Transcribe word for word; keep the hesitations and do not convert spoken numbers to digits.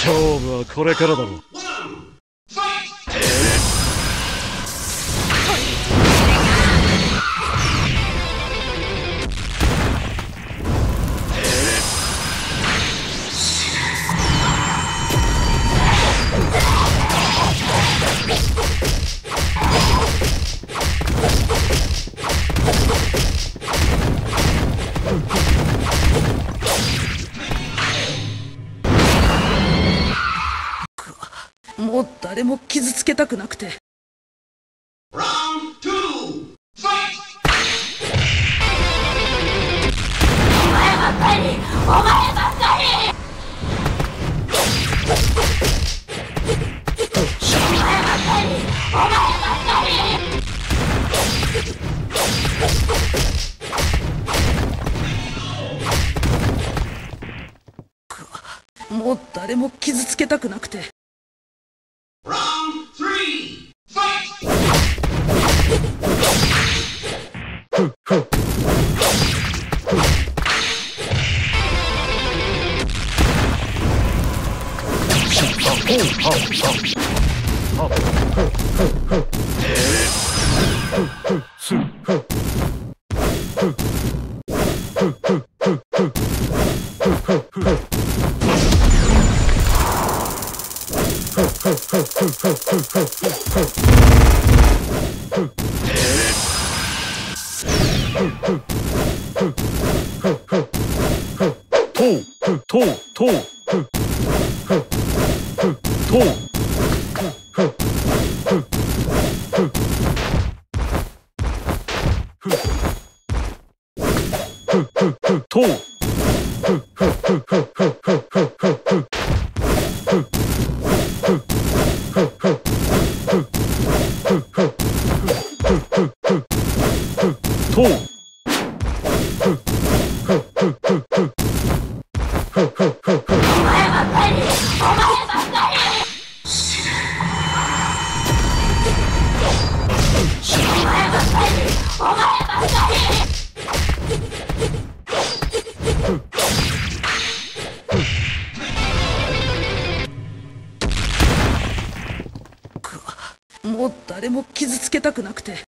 勝負はこれからだろう。 もう誰も傷つけたくなくて。 お前ばっかり、お前ばっかり。お前ばっかり、お前ばっかり。もう誰も傷つけたくなくて。もう誰も傷つけたくなくて。